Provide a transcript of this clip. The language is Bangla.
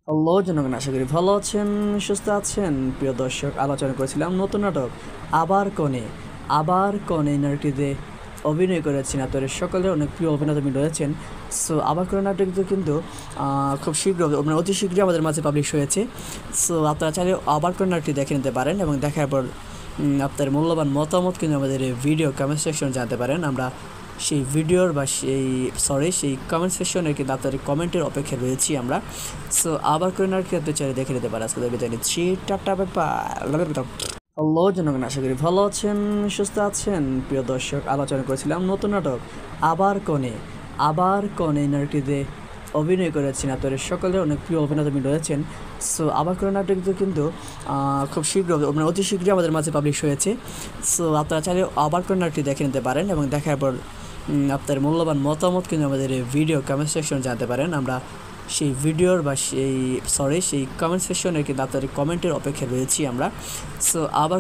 হ্যালো জনগণ, আশা করি ভালো আছেন, সুস্থ আছেন। প্রিয় দর্শক, আলোচনা করেছিলাম নতুন নাটক আবার কনে নাটকটিতে অভিনয় করেছেন আপনাদের সকলের অনেক প্রিয় অভিনেতা রয়েছেন। সো আবার কনে নাটকটি কিন্তু খুব শীঘ্র মানে অতি শীঘ্রই আমাদের মাঝে পাবলিশ হয়েছে। সো আপনারা চাইলে আবার কনে নাটকটি দেখে নিতে পারেন এবং দেখার পর আপনার মূল্যবান মতামত কিন্তু আমাদের এই ভিডিও কমেন্ট সেকশনে জানাতে পারেন। আমরা সেই ভিডিওর বা সেই কমেন্ট সেকশনের কিন্তু আপনাদের কমেন্টের অপেক্ষায় রয়েছি আমরা। সো আবার করে নাটকে আপনি চাইলে দেখে নিতে পারেন। আজকে বিদায় নিচ্ছি, টাটা, ব্যাপার। হ্যালো জনগণ, আশা করি ভালো আছেন, সুস্থ আছেন। প্রিয় দর্শক, আলোচনা করেছিলাম নতুন নাটক আবার কনে নাটকটিতে অভিনয় করেছেন আপনাদের সকলের অনেক প্রিয় অভিনেতা রয়েছেন। সো আবার কনে নাটকটি কিন্তু খুব শীঘ্র মানে অতি শীঘ্রই আমাদের মাঝে পাবলিশ হয়েছে। সো আপনারা চাইলে আবার কনে নাটকটি দেখে নিতে পারেন এবং দেখার পর আপনার মূল্যবান মতামত কিন্তু আমাদের এই ভিডিও কমেন্ট সেকশনে জানাতে পারেন। আমরা সেই ভিডিওর বা সেই কমেন্ট সেকশনের কিন্তু আপনাদের কমেন্টের অপেক্ষায় রয়েছি আমরা। সো আবার